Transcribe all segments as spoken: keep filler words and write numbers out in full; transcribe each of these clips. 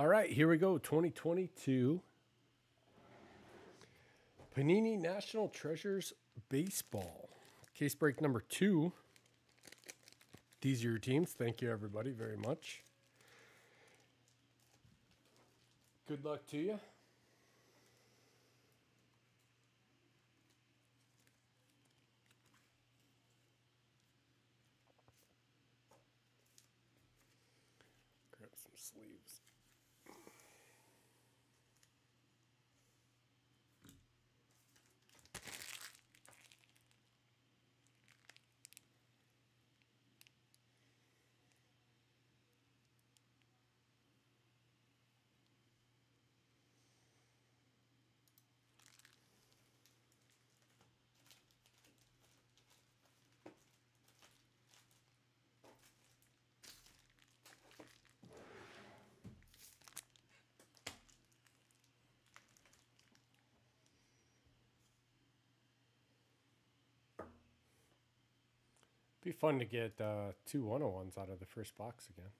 All right, here we go. twenty twenty-two Panini National Treasures Baseball. Case break number two. These are your teams. Thank you, everybody, very much. Good luck to you. Grab some sleeves. Be fun to get uh, two one oh ones out of the first box again.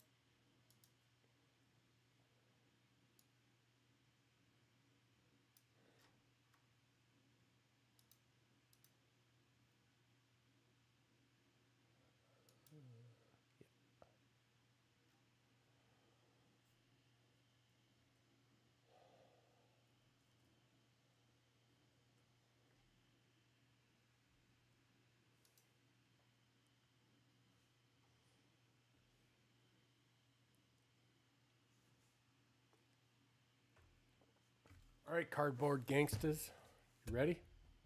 All right, cardboard gangsters, you ready?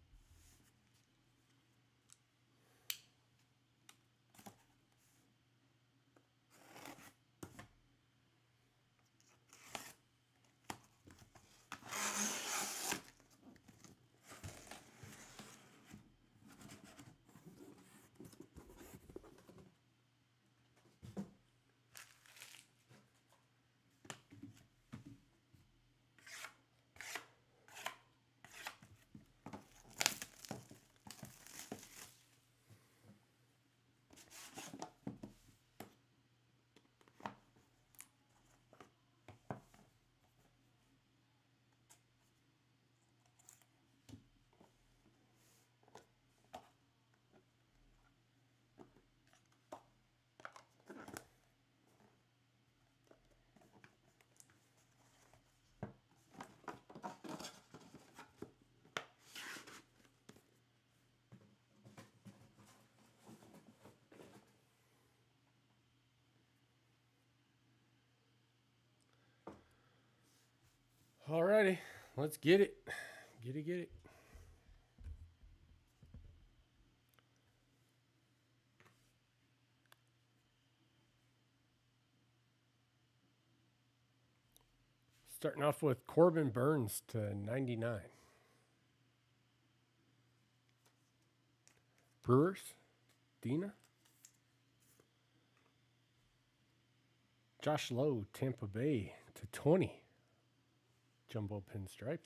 All righty, let's get it. Get it, get it. Starting off with Corbin Burns to ninety-nine. Brewers, Dina. Josh Lowe, Tampa Bay to twenty. Jumbo pinstripe.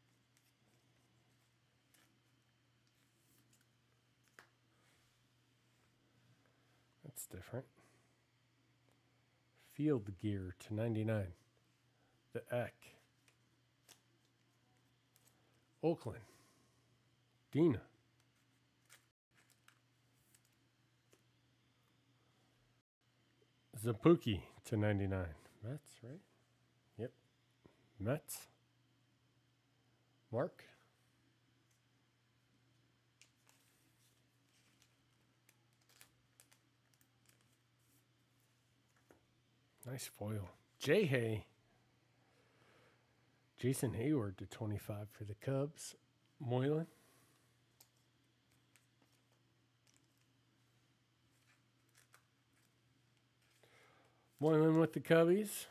That's different. Field Gear to ninety-nine. The Eck. Oakland. Dina. Zapuki to ninety-nine. Mets, right? Yep. Mets. Mark. Nice foil. J. Hay. Jason Hayward to twenty-five for the Cubs. Moylan. Moylan with the Cubbies.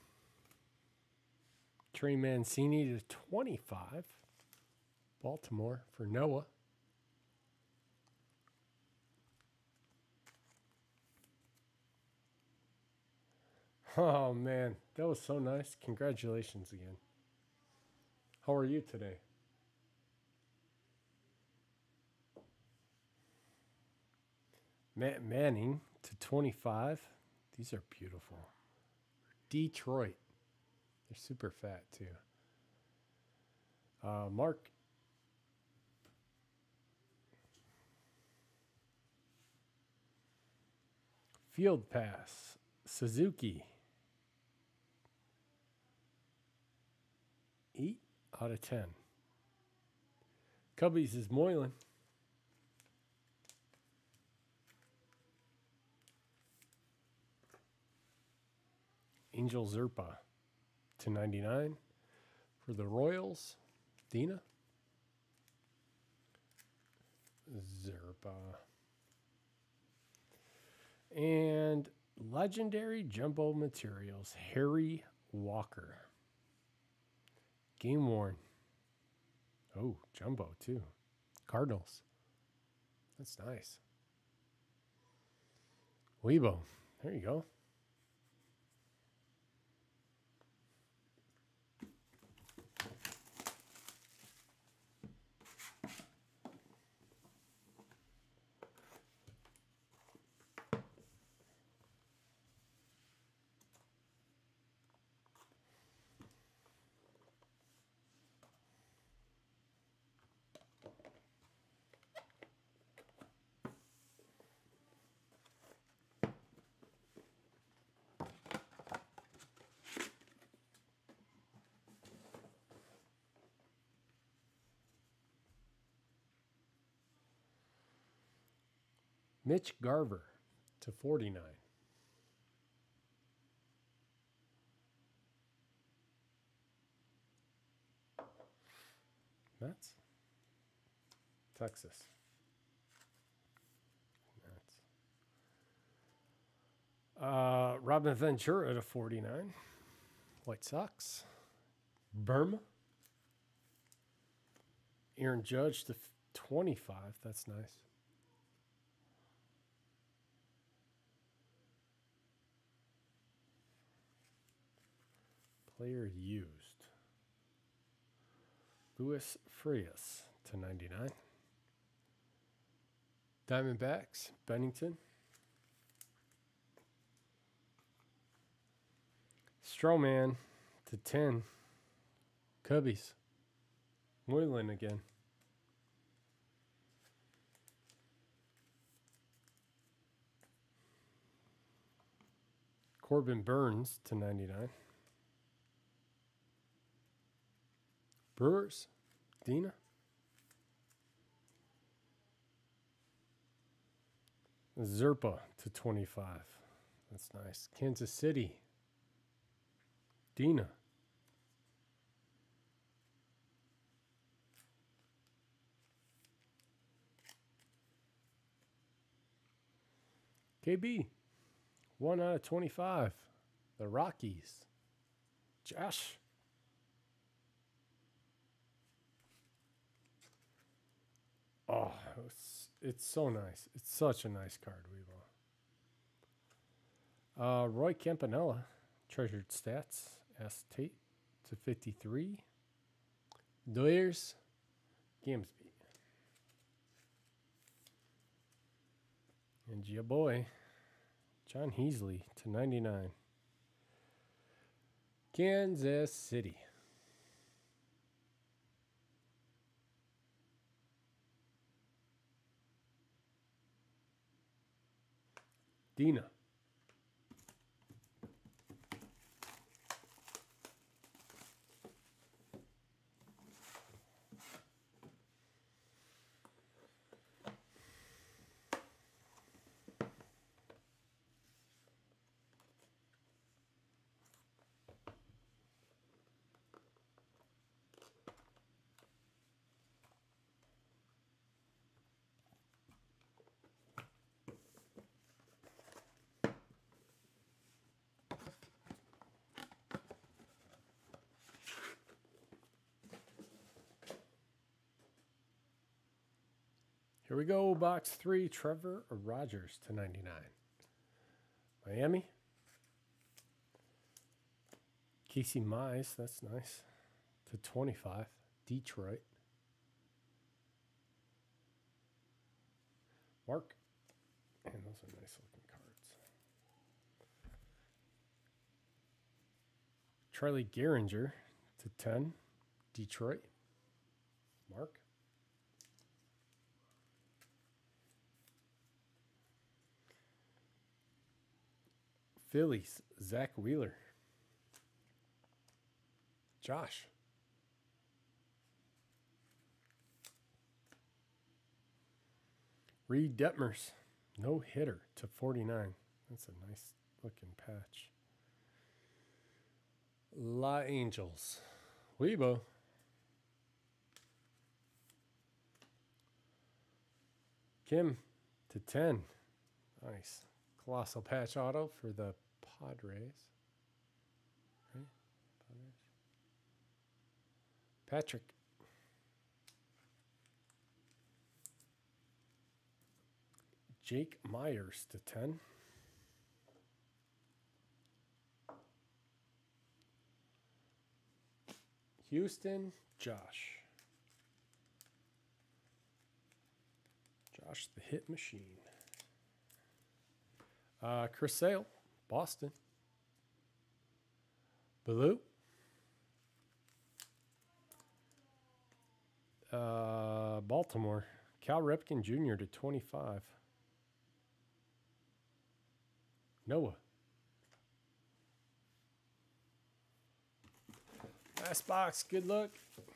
Trey Mancini to twenty-five. Baltimore for Noah. Oh, man. That was so nice. Congratulations again. How are you today? Matt Manning to twenty-five. These are beautiful. Detroit. They're super fat, too. Uh, Mark. Field pass. Suzuki. eight out of ten. Cubbies is Moylan. Angel Zerpa to ninety-nine. For the Royals, Dina. Zerpa. And Legendary Jumbo Materials, Harry Walker. Game worn. Oh, Jumbo too. Cardinals. That's nice. Weibo. There you go. Mitch Garver to forty-nine. Mets. Texas. Mets. Uh, Robin Ventura to forty-nine. White Sox. Burma. Aaron Judge to twenty-five. That's nice. Player used. Luis Frias to ninety-nine. Diamondbacks, Bennington. Stroman to ten. Cubbies. Moylan again. Corbin Burns to ninety-nine. Brewers, Dina. Zerpa to twenty-five. That's nice. Kansas City, Dina. K B, one out of twenty-five. The Rockies, Josh. Oh, it's, it's so nice. It's such a nice card, Weebo. Uh, Roy Campanella, Treasured Stats, S. Tate to fifty-three. Doyers, Gamsby. And your boy, John Heasley to ninety-nine. Kansas City. Dina. Here we go, box three, Trevor Rogers to ninety-nine. Miami. Casey Mize, that's nice, to twenty-five. Detroit. Mark. And those are nice looking cards. Charlie Gehringer to ten. Detroit. Mark. Phillies. Zach Wheeler. Josh. Reed Detmers. No hitter to forty-nine. That's a nice looking patch. La Angels. Weibo. Kim to ten. Nice. Colossal patch auto for the Padres. Right? Padres. Patrick. Jake Myers to ten. Houston, Josh. Josh the hit machine. Uh, Chris Sale, Boston. Baloo. Uh, Baltimore. Cal Ripken Junior to twenty-five. Noah. Last box. Good luck.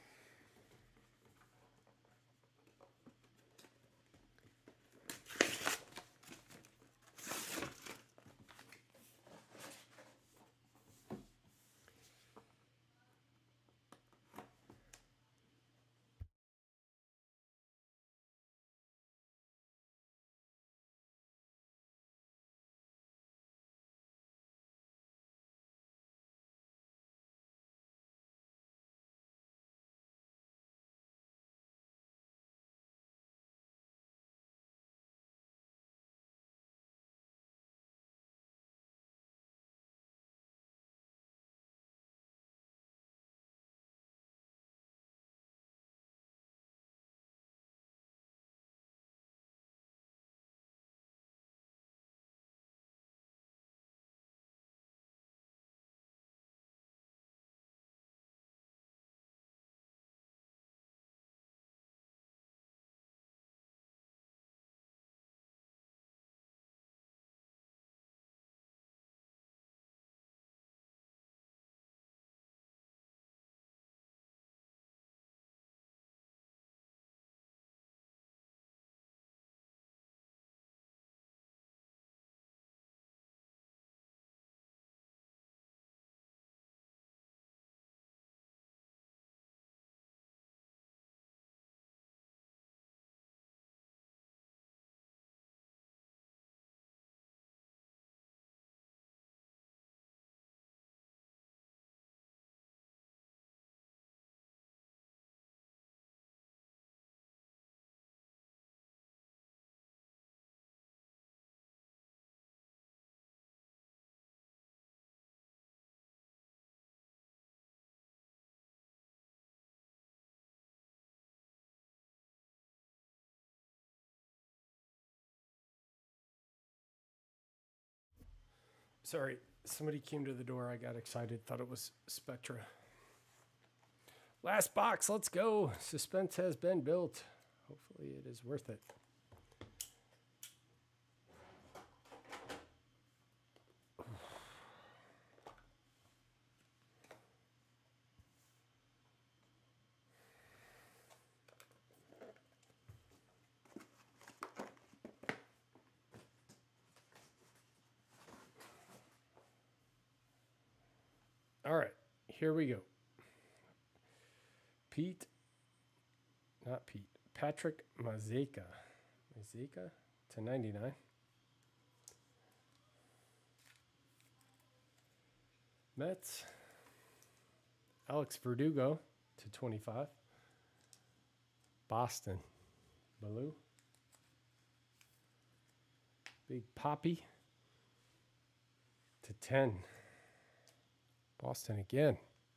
Sorry, somebody came to the door. I got excited, thought it was Spectra. Last box, let's go. Suspense has been built. Hopefully it is worth it. All right, here we go. Pete, not Pete, Patrick Mazeka. Mazeka to ninety-nine. Mets, Alex Verdugo to twenty-five. Boston, Baloo. Big Poppy to ten. Boston again.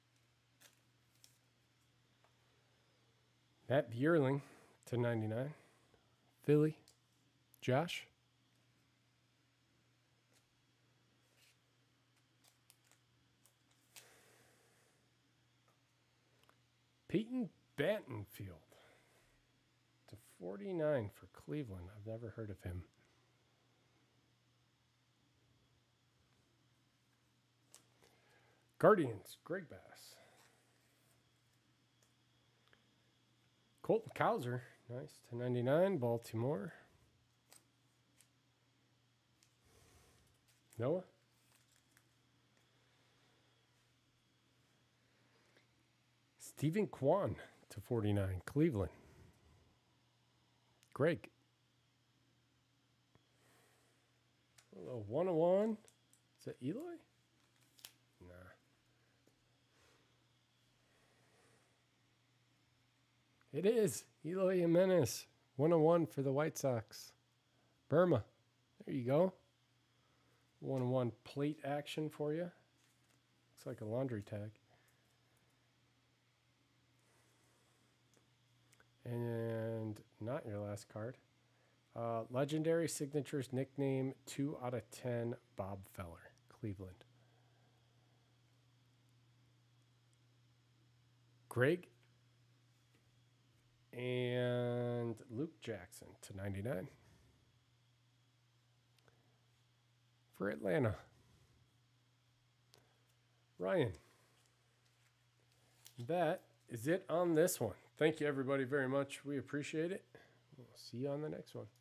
Matt Bierling to ninety-nine. Philly. Josh. Peyton Battenfield to forty-nine for Cleveland. I've never heard of him. Guardians, Greg Bass. Colton Cowser, nice, to ninety-nine, Baltimore. Noah. Stephen Kwan to forty-nine, Cleveland. Greg. A one oh one. Is that Eloy? Nah. It is. Eloy Jimenez. one oh one for the White Sox. Burma. There you go. one oh one plate action for you. Looks like a laundry tag. And not your last card. Uh, legendary signatures nickname two out of ten, Bob Feller, Cleveland. Greg and Luke Jackson to ninety-nine. For Atlanta. Ryan. That is it on this one. Thank you, everybody, very much. We appreciate it. We'll see you on the next one.